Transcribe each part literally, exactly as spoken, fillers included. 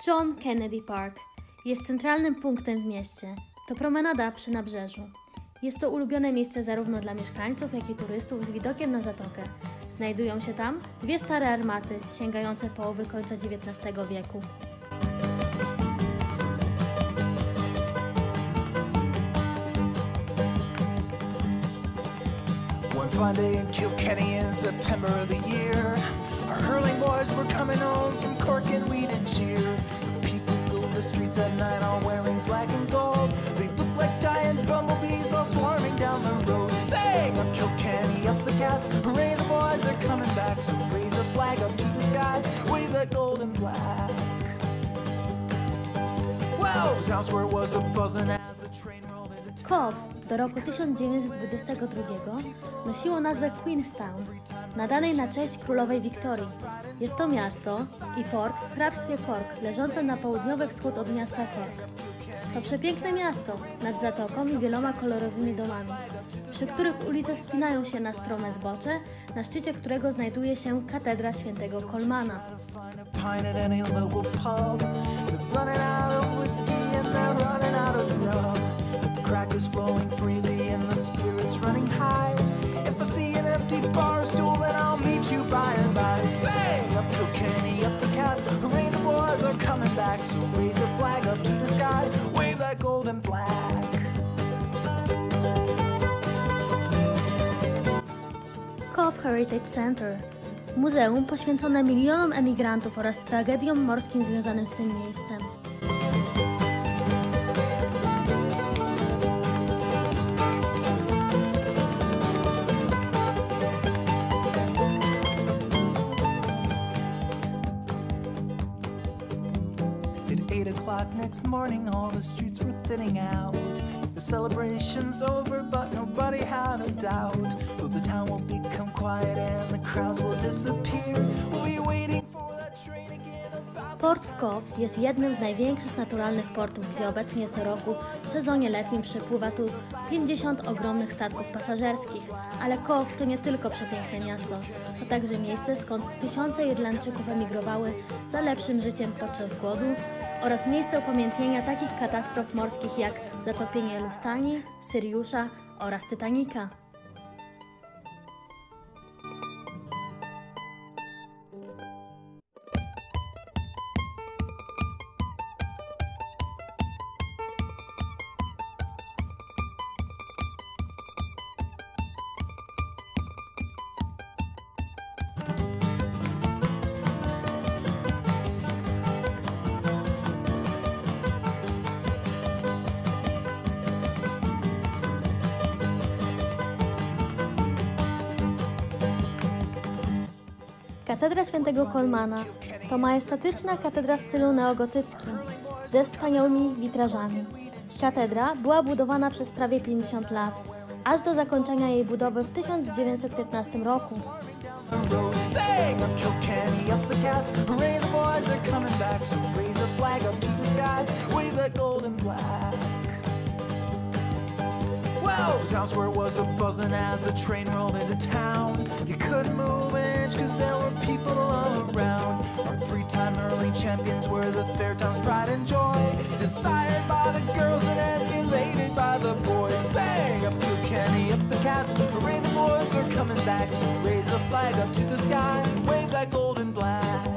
John Kennedy Park jest centralnym punktem w mieście. To promenada przy nabrzeżu. Jest to ulubione miejsce zarówno dla mieszkańców, jak i turystów z widokiem na zatokę. Znajdują się tam dwie stare armaty sięgające połowy końca dziewiętnastego wieku. One fine day in Kilkenny in September of the year, our hurling boys were coming home from Cork and Weed and Cheer. People filled the streets at night all wearing black and gold. They looked like giant bumblebees all swarming down the road. Sing up Kilkenny, up the cats, hooray the boys are coming back. So raise a flag up to the sky, wave that gold and black. Well, the town square was a buzzing as the train rolled into town. Cobh do roku tysiąc dziewięćset dwudziestego drugiego nosiło nazwę Queenstown, nadanej na cześć królowej Wiktorii. Jest to miasto i port w hrabstwie Cork, leżące na południowy wschód od miasta Cork. To przepiękne miasto nad zatoką i wieloma kolorowymi domami, przy których ulice wspinają się na strome zbocze, na szczycie którego znajduje się katedra świętego Colmana. Crackers flowing freely and the spirits running high. If I see an empty bar stool, then I'll meet you by and by. Sing up Kilkenny, up the cats, hooray the boys are coming back. So raise a flag up to the sky, wave that gold and black. Cobh Heritage Center. Muzeum poświęcone milionom emigrantów oraz tragediom morskim związanym z tym miejscem. eight o'clock next morning, all the streets were thinning out. The celebration's over, but nobody had a doubt. Though the town will become quiet and the crowds will disappear, we'll be waiting for that train again about... Port w Cobh jest jednym z największych naturalnych portów, gdzie obecnie co roku w sezonie letnim przypływa tu pięćdziesiąt ogromnych statków pasażerskich. Ale Cobh to nie tylko przepiękne miasto, to także miejsce, skąd tysiące Irlandczyków emigrowały za lepszym życiem podczas głodu, oraz miejsce upamiętnienia takich katastrof morskich jak zatopienie Lustani, Syriusza oraz Titanica. Katedra świętego Colmana to majestatyczna katedra w stylu neogotyckim ze wspaniałymi witrażami. Katedra była budowana przez prawie pięćdziesiąt lat, aż do zakończenia jej budowy w tysiąc dziewięćset piętnastym roku. Well, the town square was a buzzing as the train rolled into town. You couldn't move an inch cause there were people all around. Our three-time hurling champions were the fair town's pride and joy, desired by the girls and emulated by the boys. Sang up Kilkenny, up the cats, hooray the boys are coming back. So raise a flag up to the sky, wave that gold and black.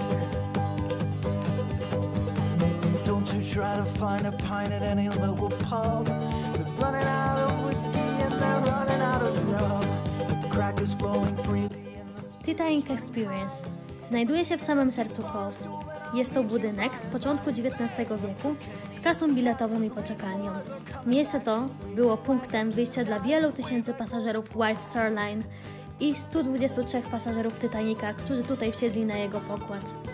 Don't you try to find a pint at any local pub. They're running out of whiskey and they're running out of grub. The crackers flowing freely in the... Titanic Experience znajduje się w samym sercu Cobh. Jest to budynek z początku dziewiętnastego wieku z kasą biletową i poczekalnią. Miejsce to było punktem wyjścia dla wielu tysięcy pasażerów White Star Line i stu dwudziestu trzech pasażerów Titanica, którzy tutaj wsiedli na jego pokład.